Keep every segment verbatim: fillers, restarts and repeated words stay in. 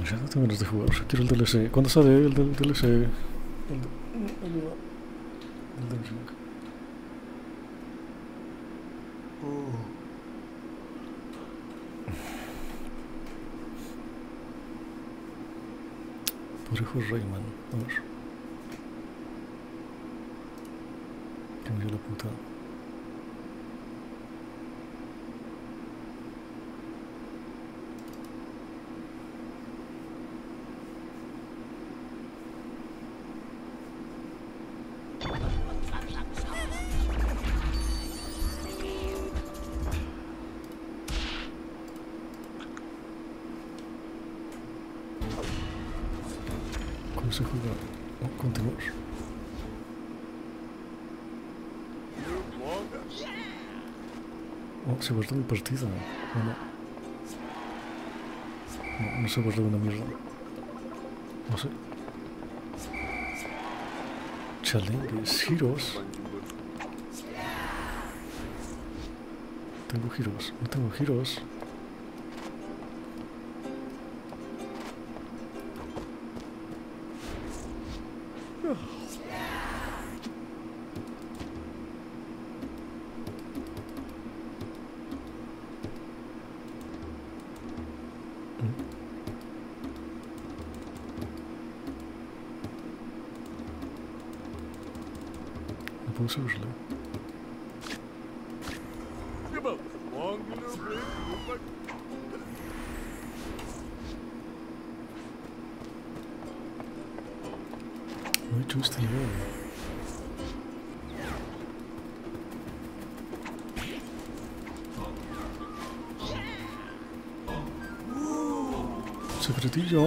Ya no tengo ganas de jugar. Quiero el D L C. ¿Cuándo sale el del D L C? El de... Ayuda. El de Ring. Podría jugar Rayman. A ver. Que me dio la puta. ¿Cómo se juega? Oh, continuar. Oh, se guardó mi partida. Oh, no. No, no se guardó una mierda. No sé. Challenges, giros. Tengo giros, no tengo giros. No puedo subirle. No he hecho este nivel. Secretillo.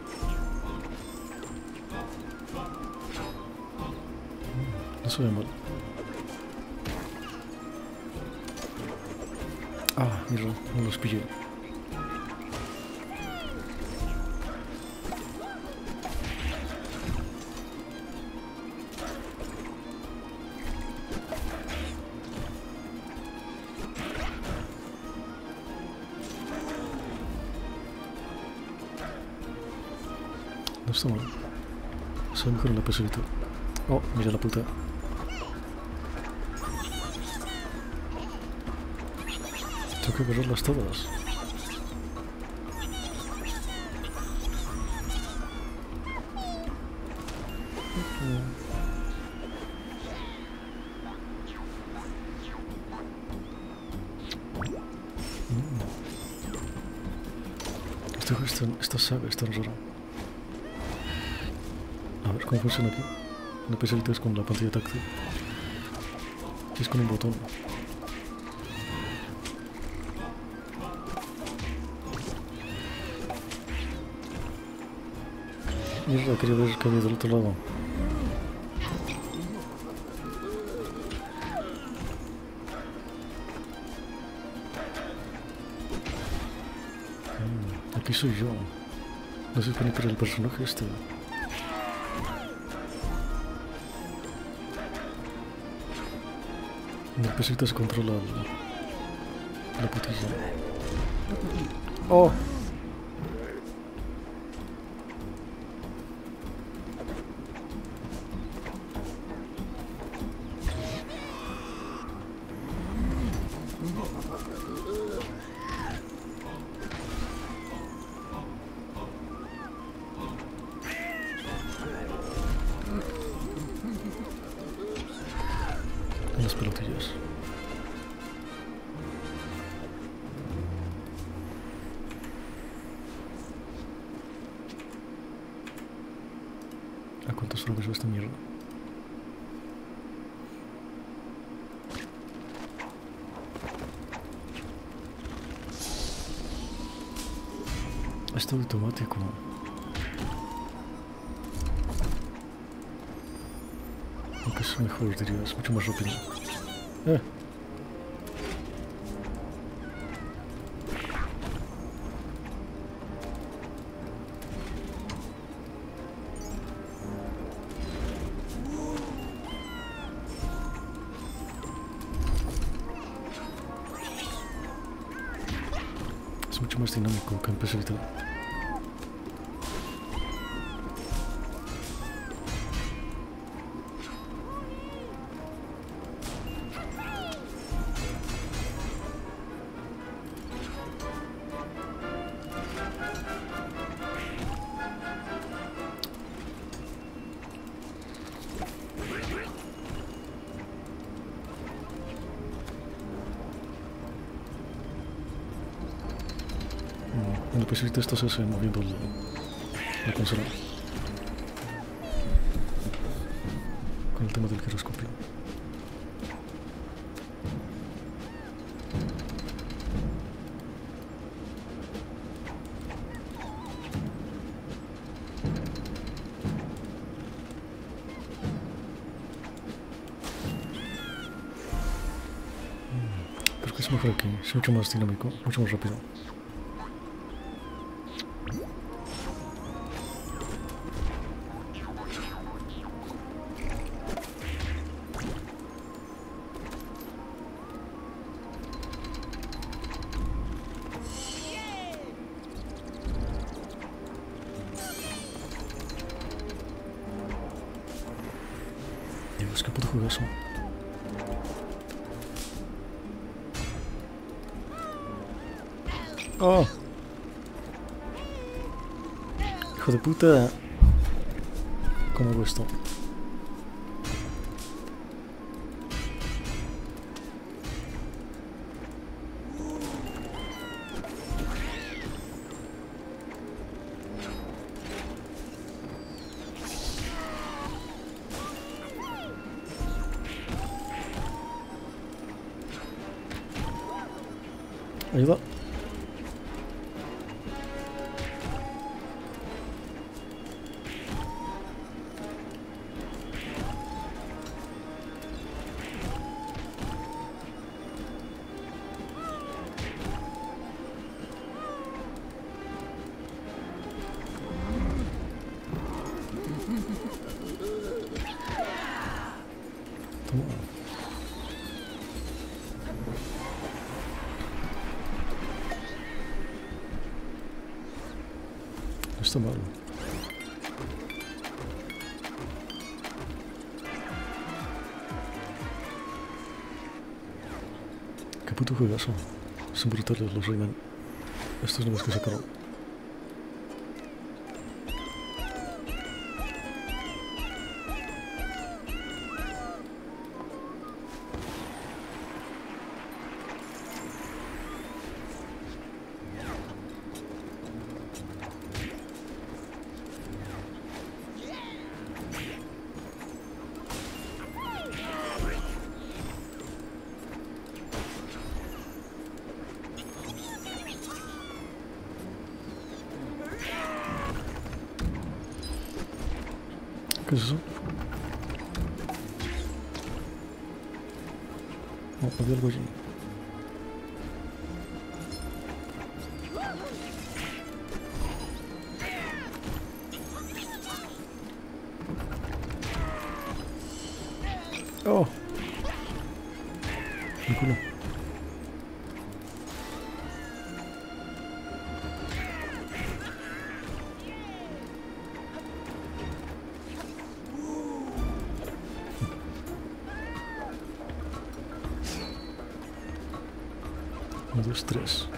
No se ve mal. Ah, mira, no los pillé. No está mal. Soy mejor en la peserita. Oh, mira la puta. Tengo que agarrarlas todas. Mm. Este juego es tan, esta saga es tan rara. A ver cómo funciona aquí. La peserita es con la pantalla táctil. Aquí es con un botón. Mierda, quería ver que había del otro lado. Mm, aquí soy yo. No se supone que era el personaje este. En el pesito se controla la, la putilla. ¡Oh! En las pelotillas. ¿A cuántos frames va esta mierda? Esto automático. Aunque es mejor, diría, es mucho más rápido. Eh. Es mucho más dinámico que en P S Vita. en el P C te estás ese, moviendo el, la consola. Con el tema del giroscopio. Creo que es mejor aquí, es mucho más dinámico, mucho más rápido. Dios, qué puto juegazo. ¡Oh! ¡Hijo de puta! ¿Cómo hago esto? Ayuda. Toma. No está mal. Qué puto juegazo. Son brutales los Rayman. Estos nuevos que sacaron. ¿Qué es eso? No, había algo allí. Oh, mi culo. Uno, dos, tres.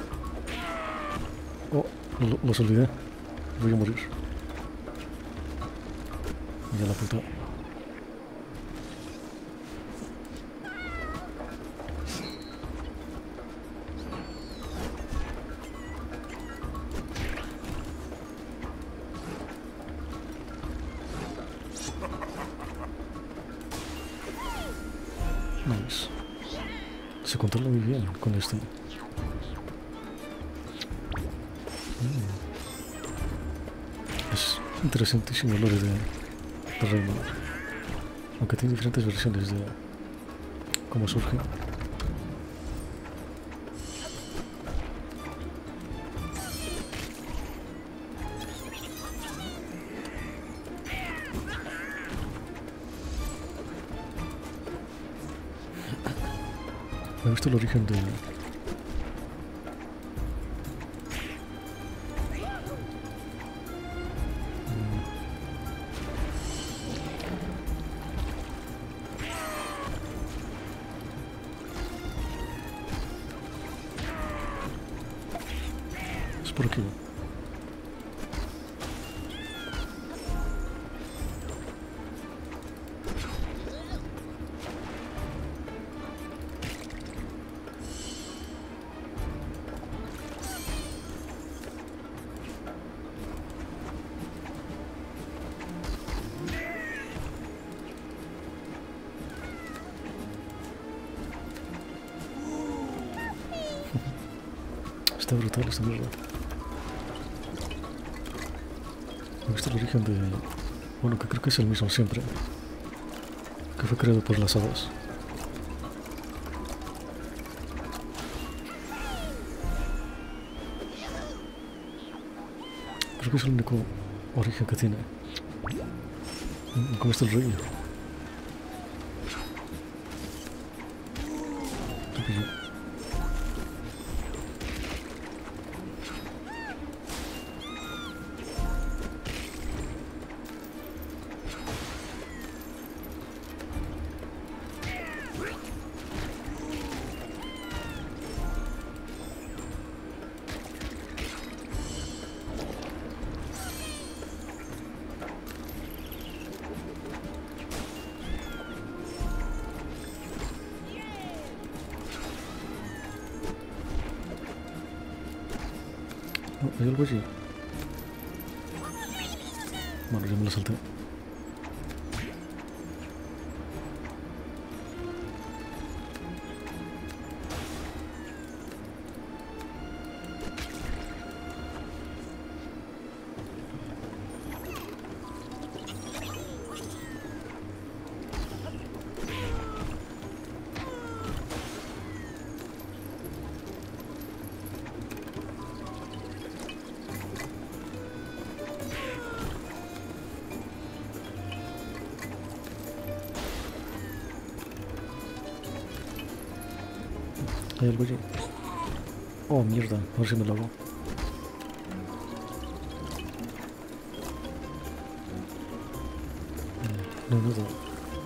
Oh, lo, los olvidé. Voy a morir. Ya la puta. Nice. Se controla muy bien con este. Mm. Es interesantísimo el lore de, de Rayman. Aunque tiene diferentes versiones de cómo surge. Me gusta el origen de... Es por aquí. Está brutal esta mierda. Me gusta el origen de... Bueno, que creo que es el mismo siempre. Que fue creado por las hadas. Creo que es el único origen que tiene. ¿Cómo está el rey? Te pillo. ¿Hay algo allí? Bueno, ya me lo salté. ¿Hay algo allí? Oh, mierda, a ver si me lo hago. No, no, no.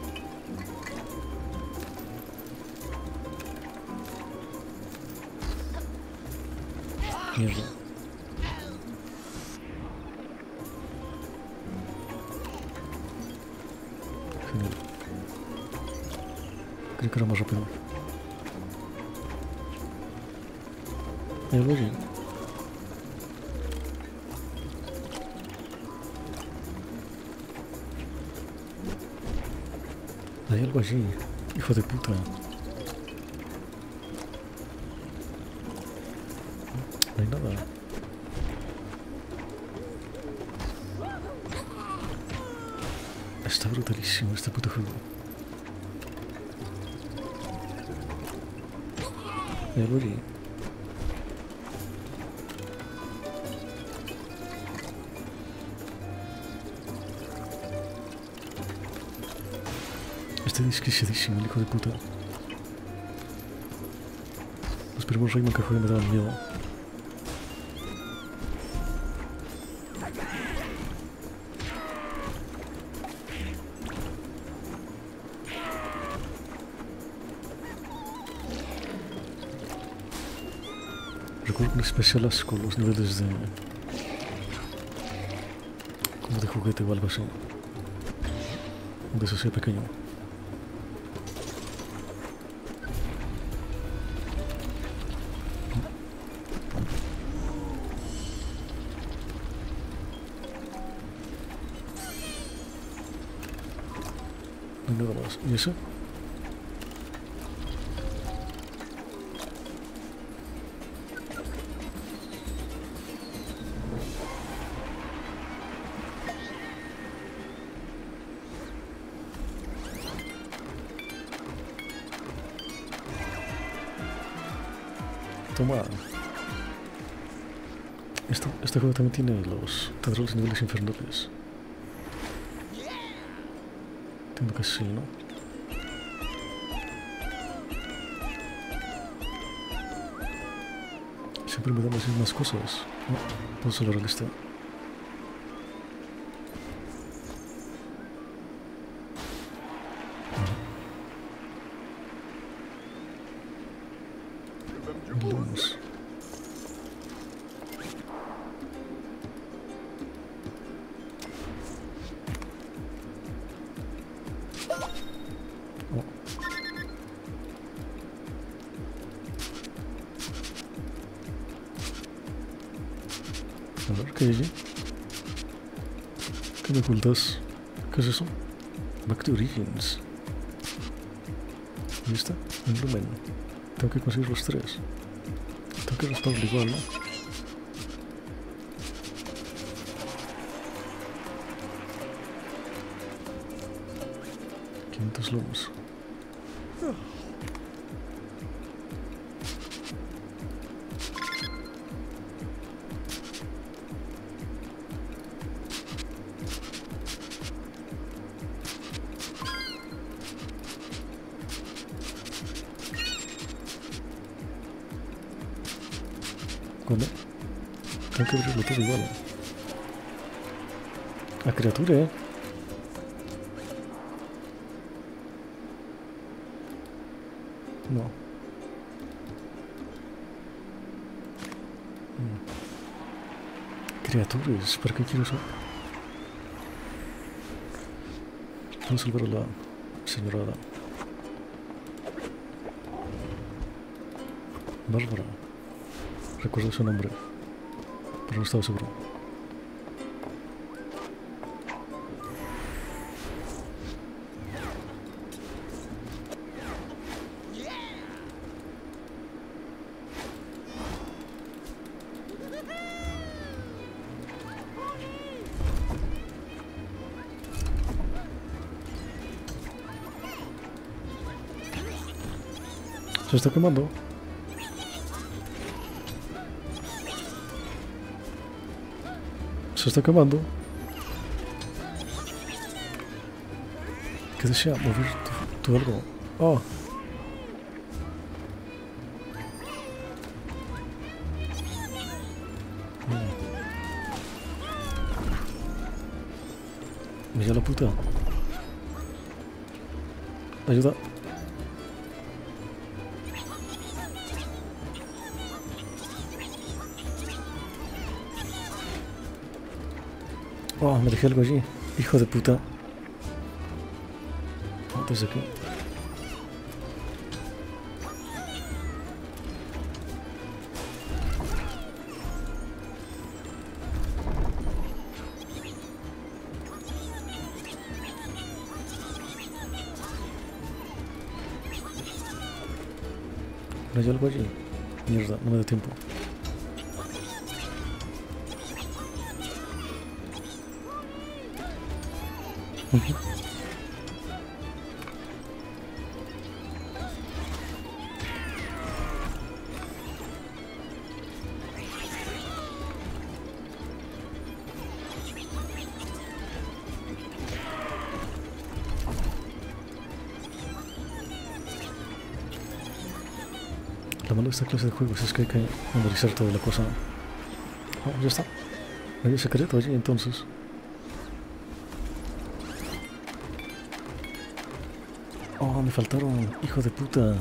Mierda. Genial. Creo que era más rápido. ¿Hay algo allí? Hay algo allí, hijo de puta. No hay nada. Está brutalísimo este puto juego. ¿Hay algo allí? Este disquisidísimo, el hijo de puta. Los primeros Rayman que jugué me daban miedo. Recuerdo un especial asco los niveles de... como de juguete o algo así. De eso sea pequeño. No hay nada más. ¿Y eso? Toma. Este, este juego también tiene los teatrales niveles infernales. Entiendo que sí, ¿no? Siempre me dan las mismas cosas. No, puedo solo realista. Vamos. Oh. A ver, ¿qué hay allí? ¿Qué me ocultas? ¿Qué es eso? Back to Origins. ¿Y esta? Un lumen. Tengo que conseguir los tres. Tengo que restarlo igual, ¿no? quinientos lomos. ¿Cuándo? Tengo que abrirlo todo igual. A criatura, eh. No. Mm. Criaturas, ¿para qué quiero eso? Vamos a salvar a la señora Bárbara. Recuerdo su nombre, pero no estaba seguro. Se está quemando. Se está quemando. ¿Qué desea? Mover tu, tu algo. Oh. Mira la puta. Ayuda. Oh, me dejé algo allí. Hijo de puta. Desde aquí. ¿No hay algo allí? Mierda, no me da tiempo. Uh-huh. Lo malo de esta clase de juegos es que hay que memorizar toda la cosa. Oh, ya está. No hay secreto allí entonces. Oh, me faltaron, hijo de puta.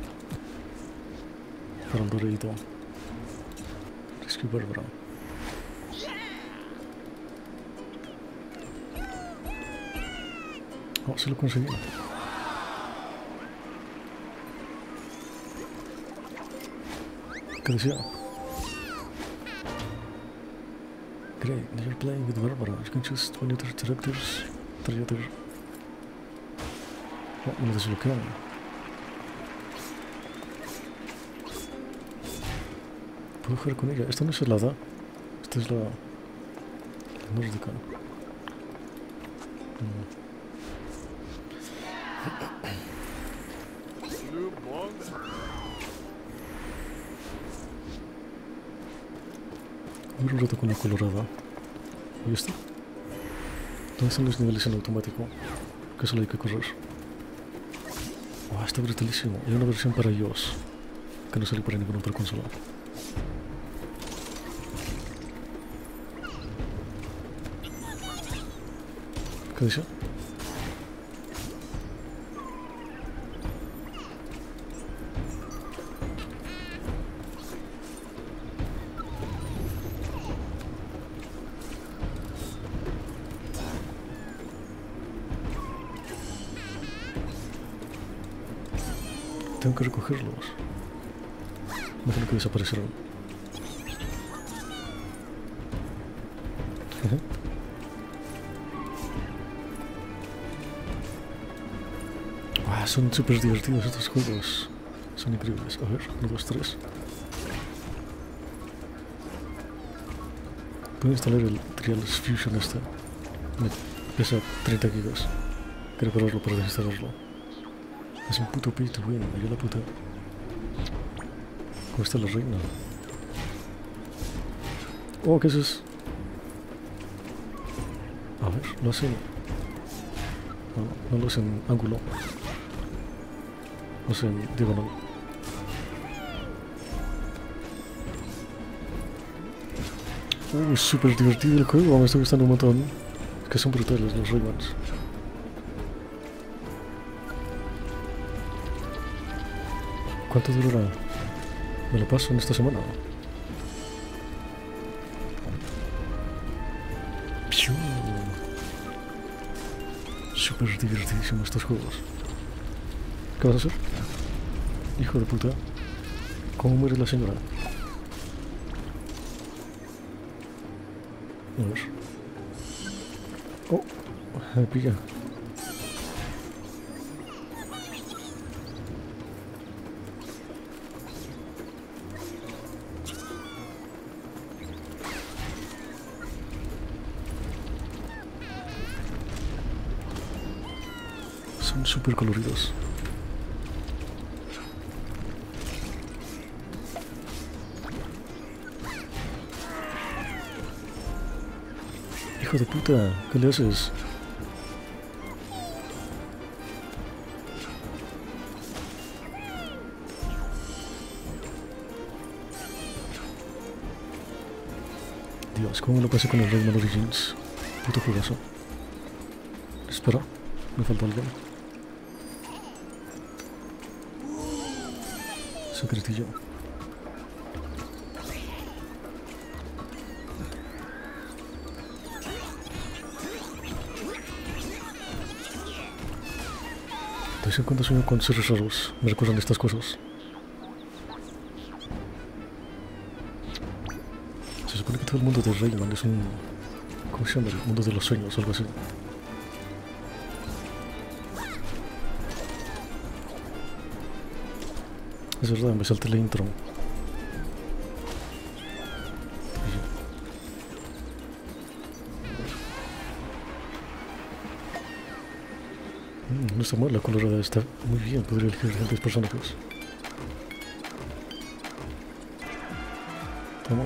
Para el doradito. Rescue Bárbara. Oh, se lo conseguí. ¿Qué decía? Great, now you're playing with Bárbara. You can choose twenty other characters. three other. Oh, me lo desbloquean. Puedo jugar con ella. Esta no es la hada. Esta es la, la nórdica. Mm. Voy un rato con la colorada. ¿Y esto? ¿Dónde están los niveles en automático? Que solo hay que correr. Oh, está brutalísimo. Hay una versión para iOS que no sale para ninguna otra consola. ¿Qué dice? Tengo que recogerlos. Imagino que desaparecerán. Ah, son súper divertidos estos juegos. Son increíbles. A ver, uno, dos, tres. Puedo instalar el Trial Fusion este. Me pesa treinta gigas. Quiero probarlo para desinstalarlo. Es un puto pay to win, me dio la puta. ¿Cómo está la reina? Oh, ¿qué es eso? A ver, lo hace... No, no lo hace en ángulo. Lo hace en diagonal. Uh, es súper divertido el juego, me está gustando un montón. Es que son brutales los Raymans. ¿Cuánto durará? Me lo paso en esta semana. Piu. Súper divertidísimo estos juegos. ¿Qué vas a hacer? Hijo de puta. ¿Cómo muere la señora? A ver. Oh, me pilla. Son súper coloridos. Hijo de puta, ¿qué le haces? Dios, ¿cómo me lo pasé con el Rayman Origins? Puto juegazo. Espera, me falta algo. Secretillo. De vez en cuando sueño con seres raros, me recuerdan estas cosas. Se supone que todo el mundo de Rayman es un... ¿cómo se llama? El mundo de los sueños o algo así. Es verdad, me salté la intro. Mm, no está mal, la colorada está muy bien, podría elegir diferentes personajes. Toma.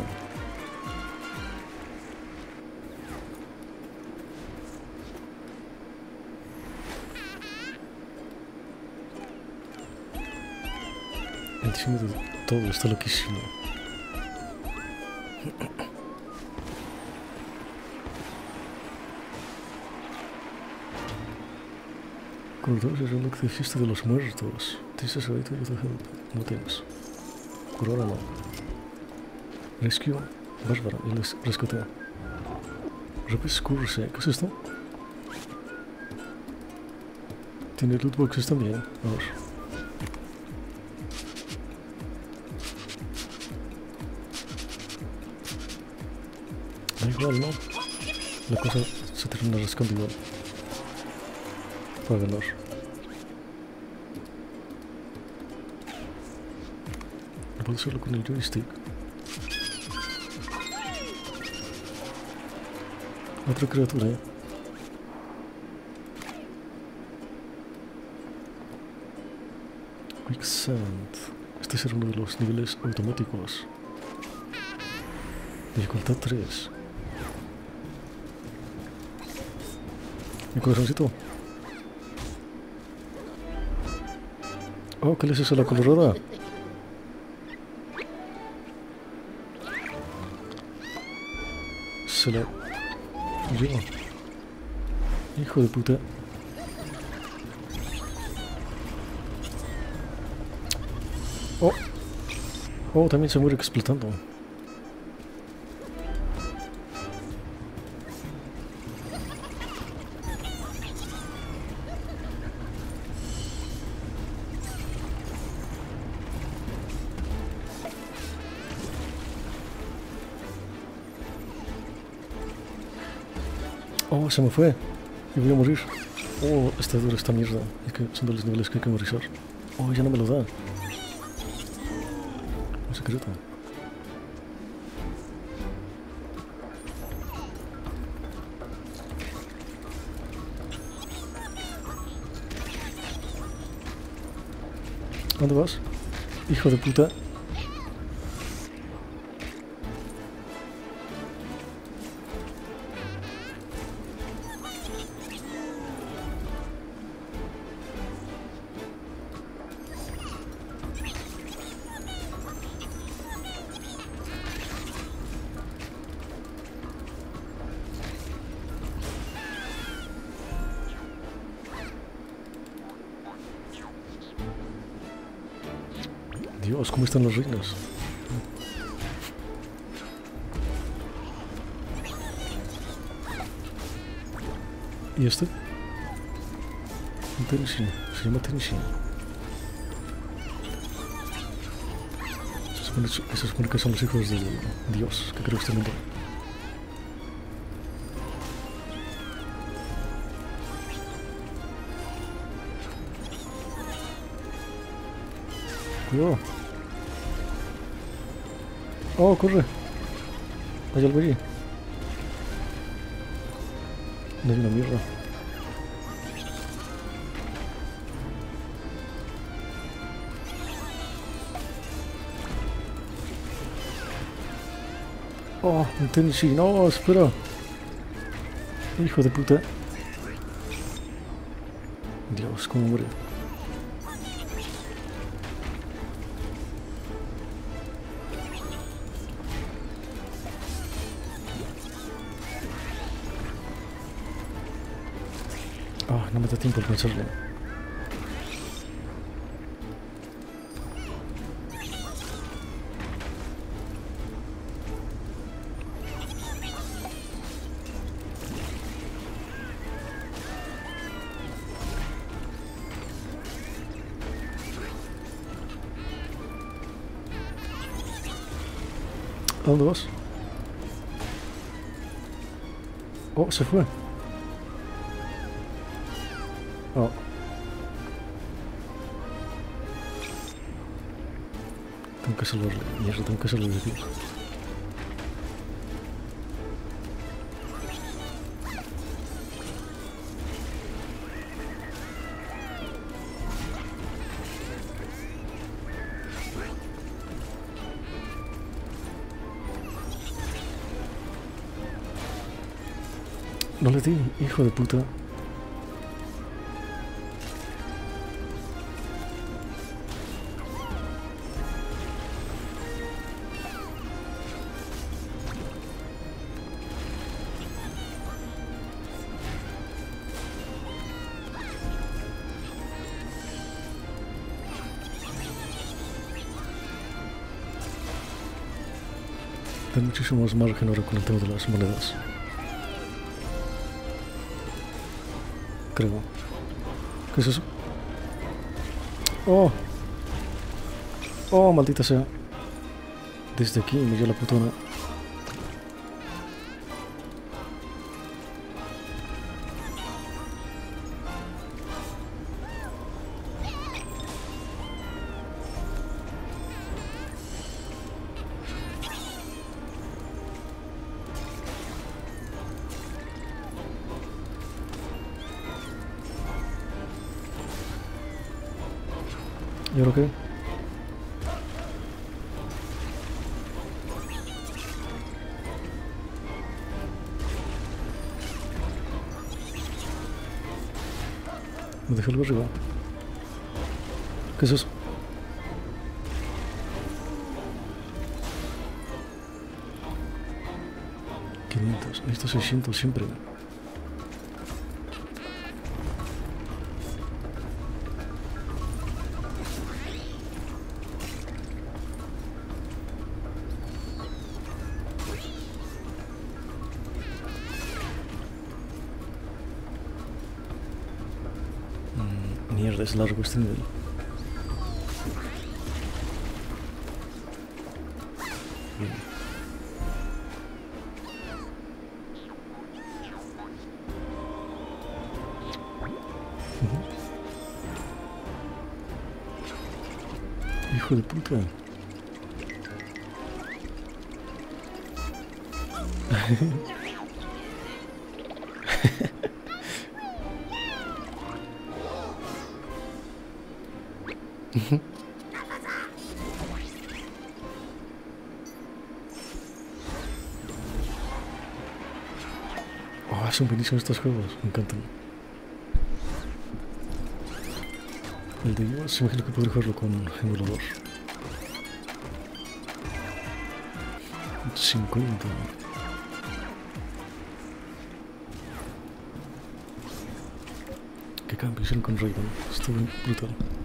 El diseño de todo está loquísimo. Colores es el look de fiesta de los muertos. This is right with the help. No tienes. Por ahora no. Rescue. Bárbara. Y les rescatea. Repes Curse. ¿Qué es esto? Tiene loot boxes también. A ver. Da igual, ¿no? La cosa se termina rascando igual. Para ganar. No puedo hacerlo con el joystick. Otra criatura, ¿eh? Quicksand. Este será uno de los niveles automáticos. Dificultad tres. Mi corazoncito. Oh, ¿qué le haces a la colorada? Se la lleva. Hijo de puta. Oh. Oh, también se muere explotando. Oh, se me fue. Y voy a morir. Oh, está dura esta mierda. Es que son de los niveles que hay que memorizar. Oh, ya no me lo da. Un secreto. ¿Dónde vas? Hijo de puta. Dios, ¿cómo están las reinas? ¿Y este? Un Tenshin, se llama Tenshin. Se supone, se supone que son los hijos del Dios que creo este mundo. Cuidado. Oh, corre. Hay algo allí. No hay una mierda. Oh, un Tenshin. No, espera. Hijo de puta. Dios, cómo muere. Ah, no me da tiempo de pensarlo. ¿A dónde vas? Oh, se fue. Oh. Tengo que salvarle. Mierda, tengo que salvarle de aquí. No le di, hijo de puta. Hay muchísimo más margen ahora con el tema de las monedas. Creo. ¿Qué es eso? ¡Oh! ¡Oh, maldita sea! Desde aquí me dio la putona. ¿Y ahora qué? Me dejé algo arriba. ¿Qué es eso? quinientos. Necesito seiscientos siempre. Mierda, es largo este nivel. Bien. Uh-huh. Hijo de puta. Oh, son buenísimos estos juegos, me encantan. El de iOS, imagino que podré jugarlo con emulador. cincuenta. Qué cambio hicieron con Raiden, estuvo brutal.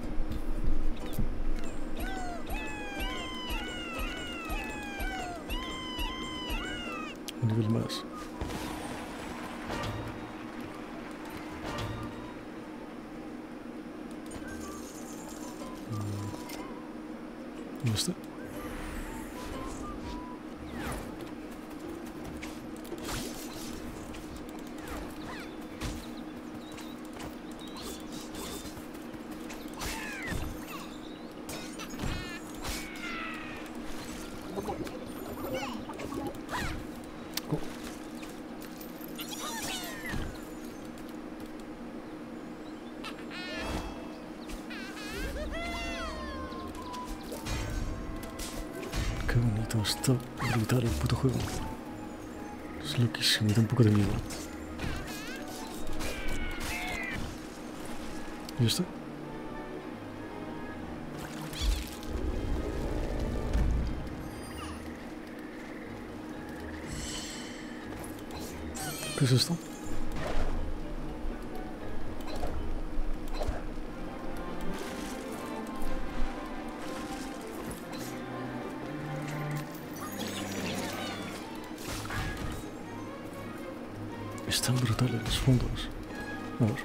Un nivel más. ¿Dónde está? Oh. Qué bonito, está brutal el puto juego. Es loquísimo, me da un poco de miedo. ¿Y esto? ¿Qué es esto? Están brutales los fondos. A ver.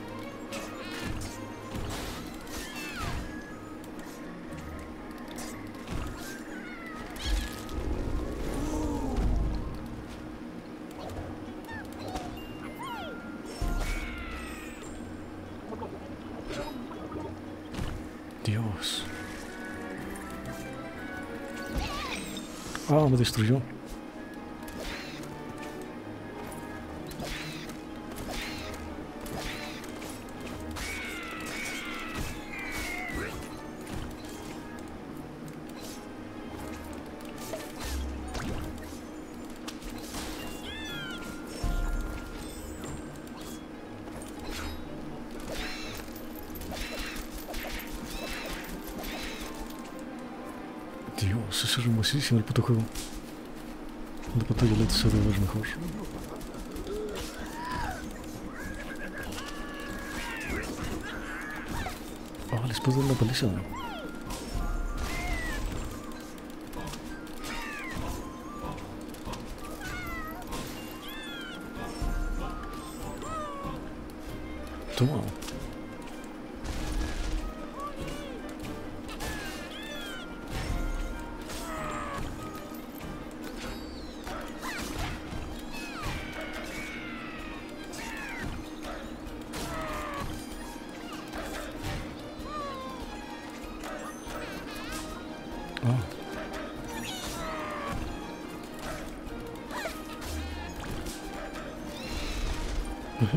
Dios. Ah, me destruyó. Dios, es hermosísimo el puto juego. La pantalla L E D se debe ver mejor. Ah, les puedo dar una paliza. Toma. Ah. Uh-huh.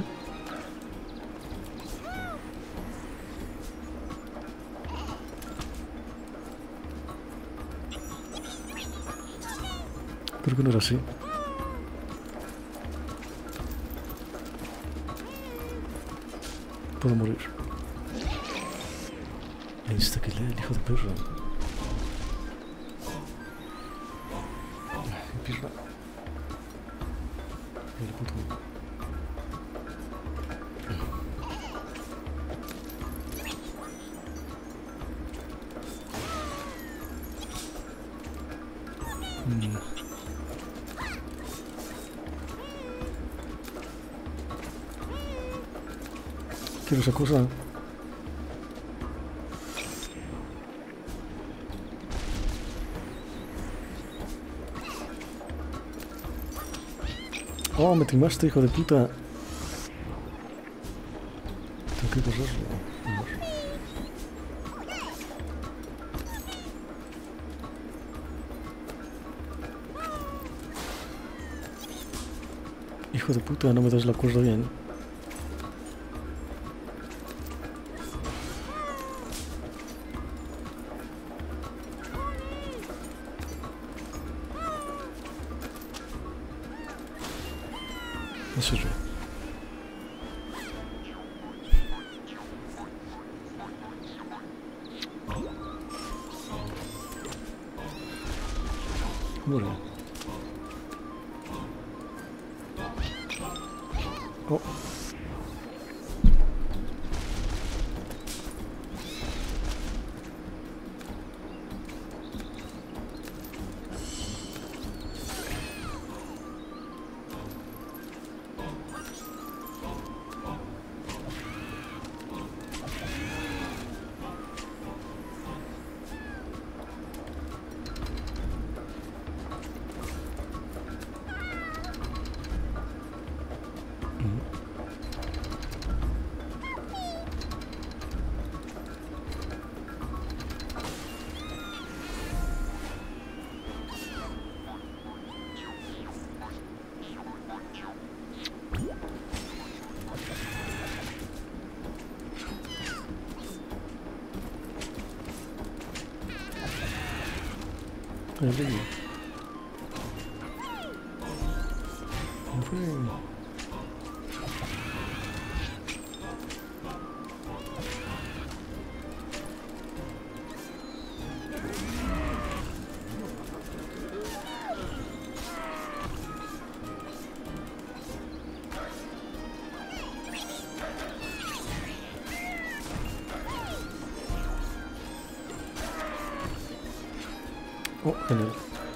Creo que no era así. Puedo morir. Insta que lee el hijo de perro. Pierda. El puto. Mm. Quiero esa cosa. Oh, me timaste, hijo de puta. Tengo que correrlo. Hijo de puta, no me das la cuerda bien. No sirve. Oh. Ahí le digo. ¿Cómo fue? Oh, genial.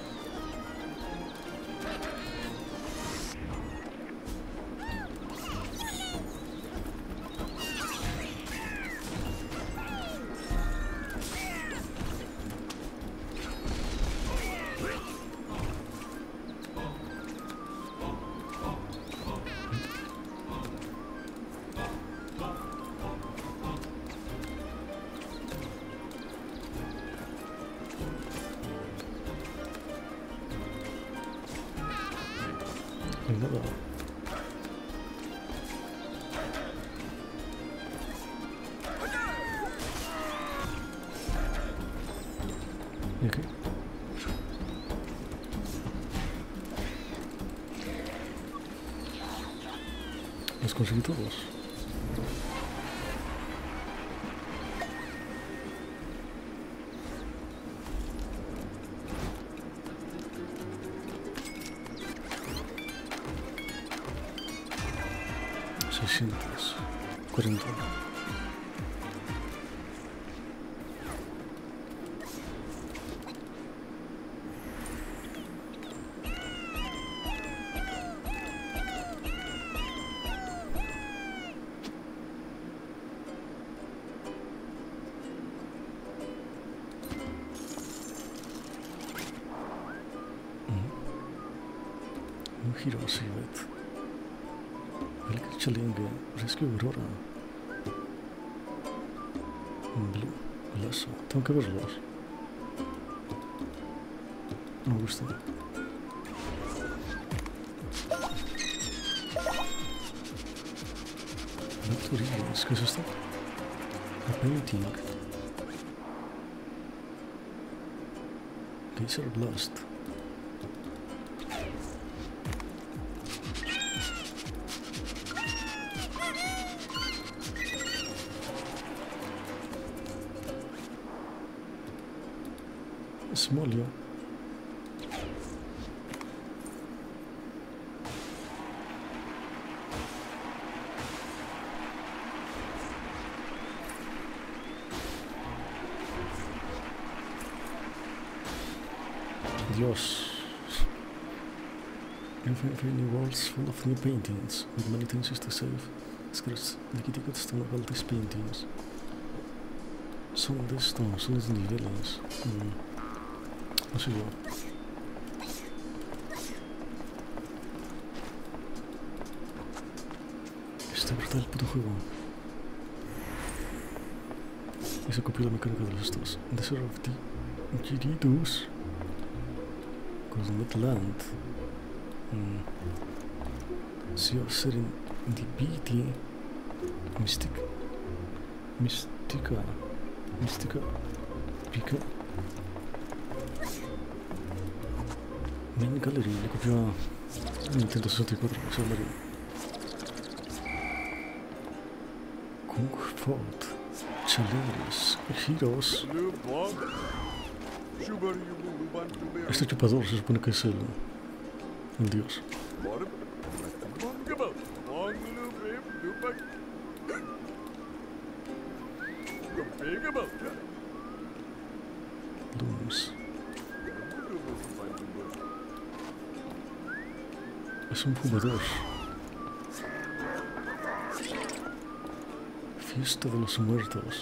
No hay nada. ¿Y aquí? ¿Los conseguí todos? seiscientos cuarenta. Un giro así, ¿ves? Velika Chalinga, Rescue Aurora. Blue, Lasso. Tengo que verlos. No me gusta. Victorious, ¿qué es esto? A painting. Geyser Blast. Smolio. Dios. Infinite new walls full of new paintings with many things to save. Scratch the kitty got to all these paintings. Son de estos, son los niveles. Mm. No sé yo. Está brutal el puto juego. Y se copió la mecánica de los estos. Desert of the Gyarados. Cosmet Land. Mm. Sea of Serendipity. Mystic. Mystica. Mystica. Pika. Main Gallery, le copió a Nintendo sesenta y cuatro, esa Mario. Kung Fort, Challengers, Heroes. Este chupador se supone que es el, el dios. Looms. Es un fumador. Fiesta de los muertos.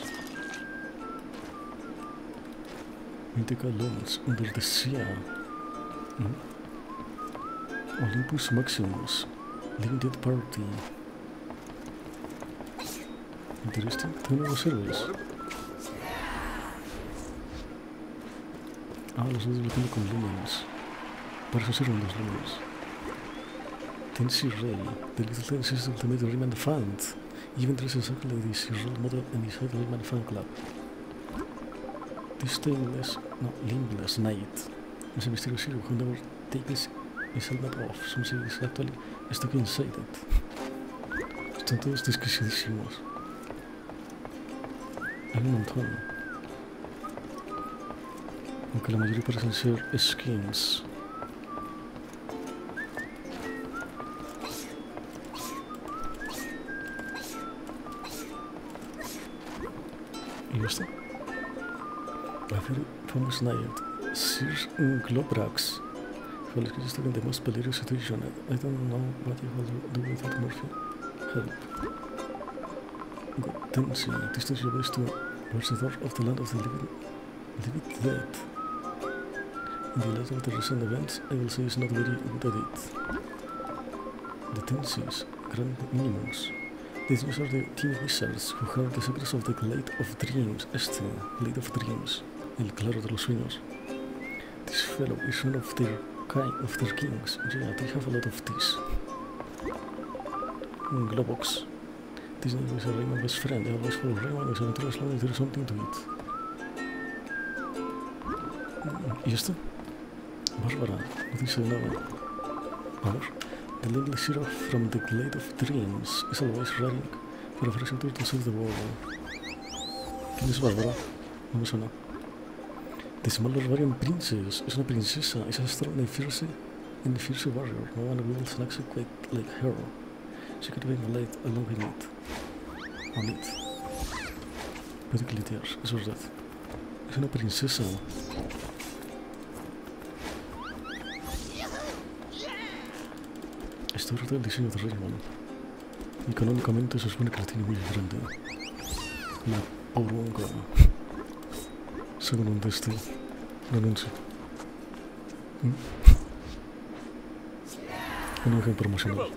Mythical Looms under the sea. ¿Mm? Olympus Maximus. Limited Party. Interesting. Tengo nuevos héroes. Ah, los dos debatiendo con Lumens. Para eso sirven los Lumens. Tensi Ray. The Little Tensi is the ultimate Rayman fan. Even dressed exactly like this, his role model and his head Rayman fan club. This tailless, no, limbless knight is a mysterious hero who never takes his helmet off. Some say he's actually stuck inside it. Están todos desquicidísimos. Hay un montón. Aunque la mayoría parecen ser skins. ¿Y esto? A very famous knight, Sir Globrax. Well, it's just in the most hilarious situation. I don't know what you will do without Murphy. Help. Good Tensi, distance your ways to towards the door of the land of the living, living dead. In the light of the recent events, I will say it's not very good at it. The Tensis, Grand Minimus. These are the team wizards who have the secrets of the Glade of Dreams. Este, Glade of Dreams, el claro de los sueños. This fellow is one of their kind of their kings. Yeah, they have a lot of these. Mm, Globox. This name is a Rayman best friend. I always follow Rayman as aventura as long as there is something to it. Mm, ¿Y esto? Bárbara, no dice nada. A ver. The little hero from the Glade of Dreams is always running for a fresh tour to save the world. ¿Quién es Bárbara? No me suena. The small barbarian princess es una princesa, es a strong and fierce, and fierce warrior. No one will select quite like her. She could be laid along with it. On it. Puede clitear, es verdad. Es una princesa. Está brutal el diseño de Rayman. Y canónicamente se supone que la tiene muy grande. La poronga. Según un teste. Un anuncio. ¿Mm? Una imagen promocional.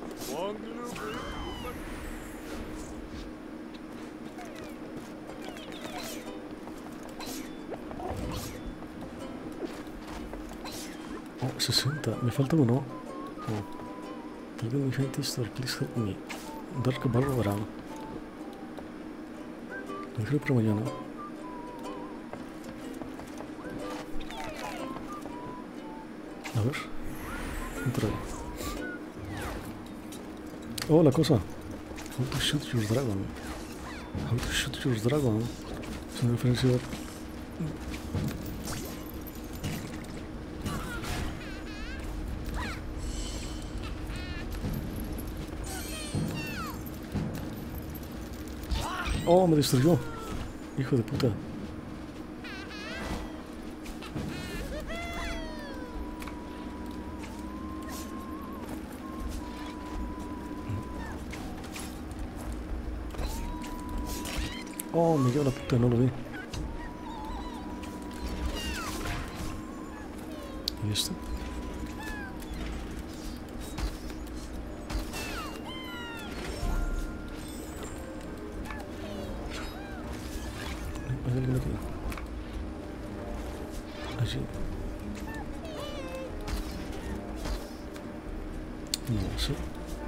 Oh, sesenta. Me falta uno. Oh. Tal vez mi gente está please help me. Dark Barbara. Lo dejaré para mañana. A ver. Entra ahí. Oh, la cosa. How to shoot your dragon. How to shoot your dragon. Es una referencia. Oh, me destruyó. Hijo de puta. Oh, me lleva la puta, no lo vi. ¿Y esto? Hay alguien aquí. Allí. No sé.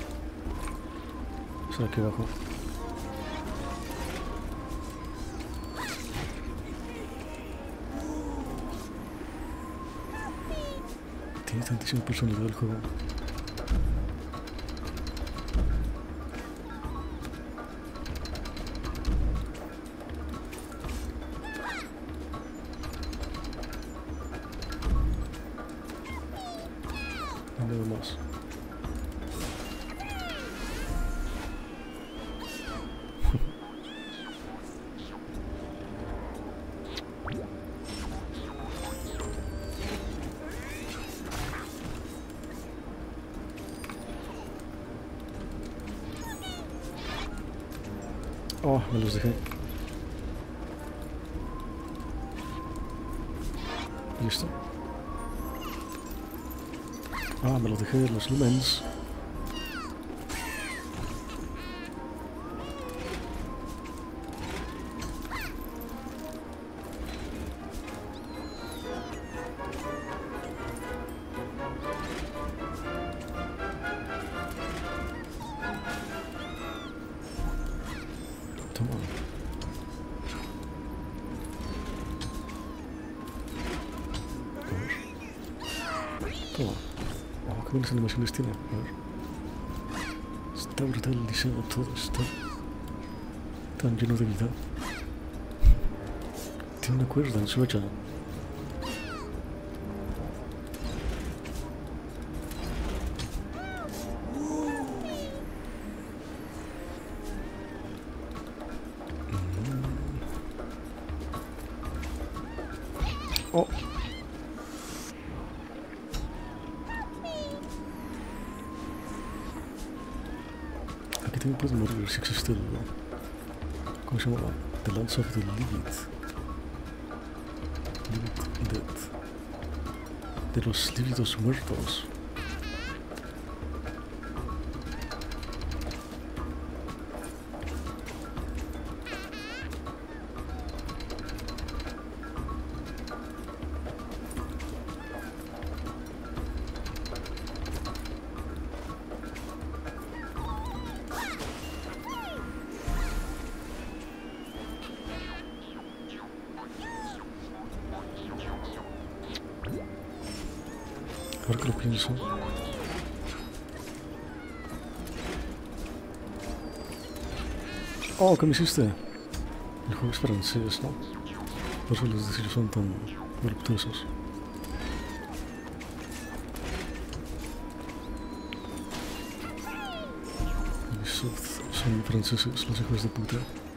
Será aquí abajo. Tiene tantísima personalidad el juego. Nada más. Oh, me los dejé. ¿Y esto? Ah, me los dejé de los lumens. Toma. Toma. Oh, qué buenas animaciones tiene. A ver. Está brutal el diseño, todo está tan lleno de vida. Tiene una cuerda en su hacha. Oh. Aquí también puedes morir si existe el... ¿Cómo se llama? The Lance of the Livid. Livid Dead. De los lívidos muertos. Ahora que lo pienso. Oh, ¿qué me hiciste? El juego es francés, ¿no? Por eso los diseños son tan voluptuosos. Ubisoft son franceses, los hijos de puta.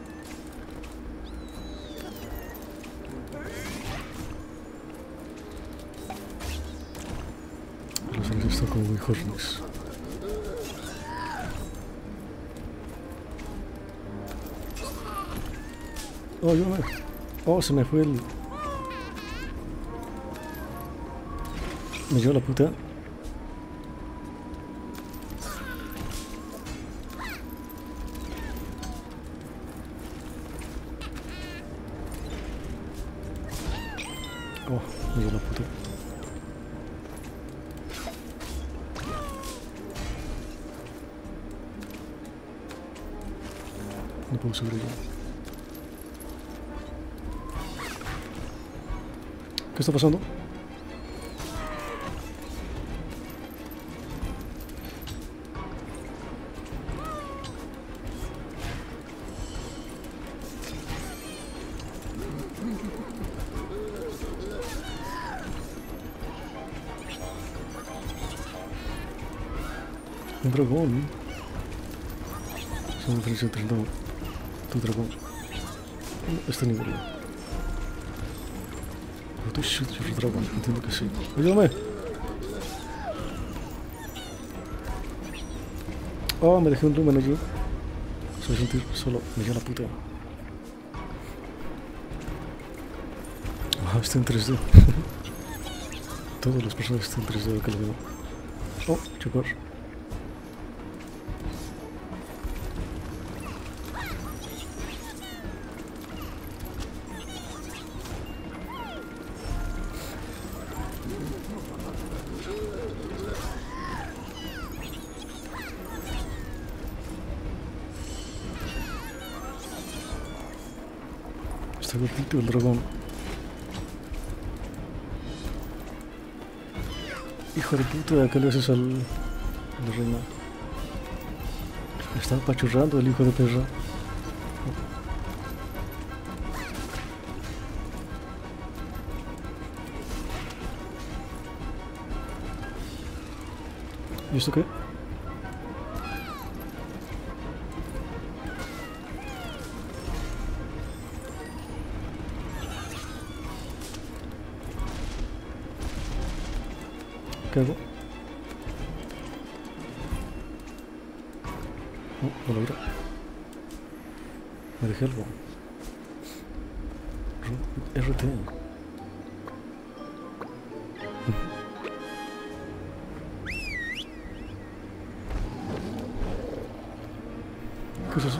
Los franceses están como muy hornies. Oh, yo me... Oh, se me fue el... Me llevó la puta. Oh, me llevó la puta. No puedo subir allá. ¿Qué está pasando? Un dragón. Es una diferencia entre no, tu dragón. Este nivel. How to shoot your dragon, entiendo que sí. ¡Ayúdame! Oh, me dejé un lumen allí. Soy sentir solo, me lleva la puta. Ah, está en tres D. Todos los personajes están en tres D que lo veo. Oh, chupar. Está gordito el dragón. Hijo de puta, ¿qué le haces al, al reino? Está apachurrando el hijo de perra. ¿Y esto qué? ¿Qué hago? No, no lo irá. Me dejé algo. R T. ¿Qué es eso?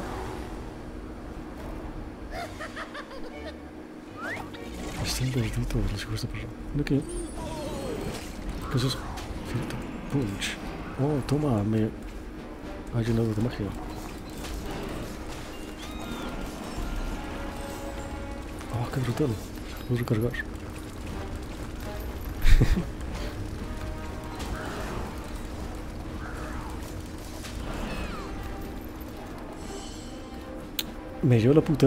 Está el verdito de los hijos de perro. ¿De qué? ¿Qué es eso? Filtro. Punch. Oh, toma, me ha llenado de magia. Oh, qué brutal. Lo puedo recargar. Me llevo la puta.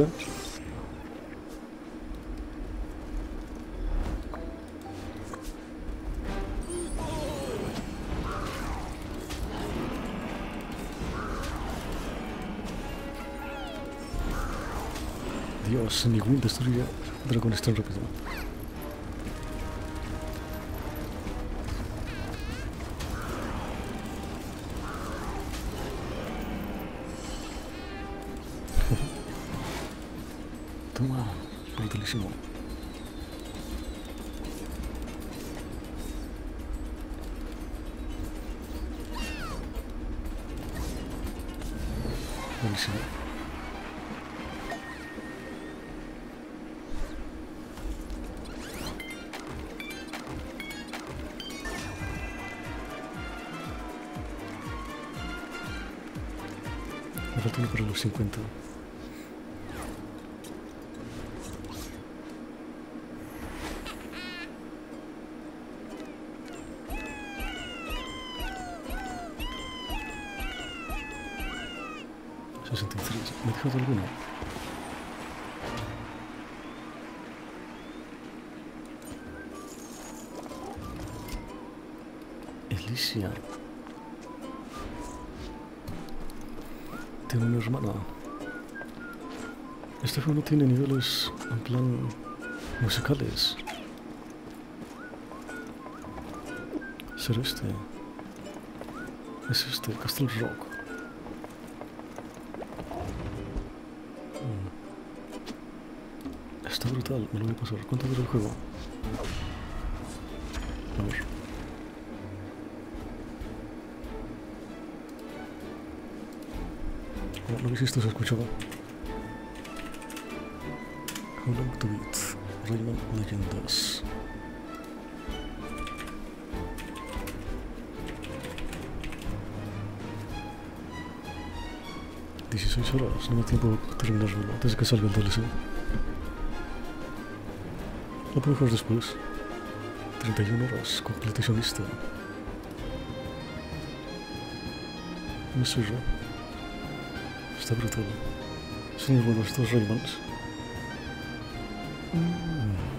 Dios, ni Wind destruye dragones tan rápido. Toma, brutalísimo. Buenísimo. Me falta uno para los cincuenta. sesenta y tres. ¿Me he dejado alguno? Alicia. Tiene una hermana. Este juego no tiene niveles en plan musicales. ¿Será este? Es este, Castle Rock. Mm. Está brutal, me lo voy a pasar. ¿Cuánto dura el juego? A ver. No, lo que hiciste se escuchaba. How long to beat? Rayman Legends. dieciséis horas, no me da tiempo de terminarlo antes de que salga el D L C. Lo puedo jugar después. treinta y una horas, completacionista. Me sirve. Está brutal. Son muy buenos estos Raymans. Mm.